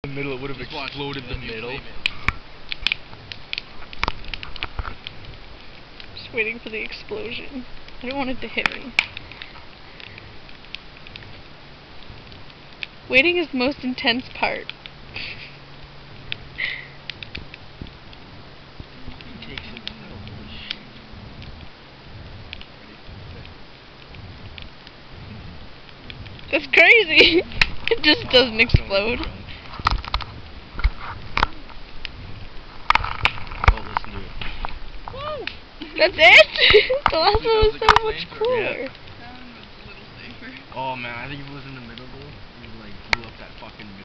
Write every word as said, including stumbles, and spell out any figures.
The middle, it would have exploded the middle. Just waiting for the explosion. I don't want it to hit me. Waiting is the most intense part. That's crazy! It just doesn't explode. That's it? The last one was so much cooler. Oh man, I think if it was in the